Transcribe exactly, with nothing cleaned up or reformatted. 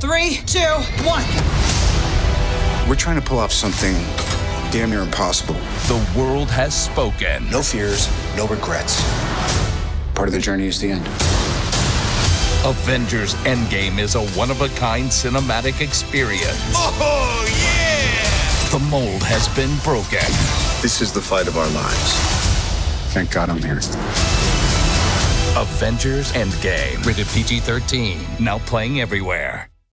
Three, two, one. We're trying to pull off something damn near impossible. The world has spoken. No fears, no regrets. Part of the journey is the end. Avengers Endgame is a one-of-a-kind cinematic experience. Oh, yeah! The mold has been broken. This is the fight of our lives. Thank God I'm here. Avengers Endgame. Rated P G thirteen. Now playing everywhere.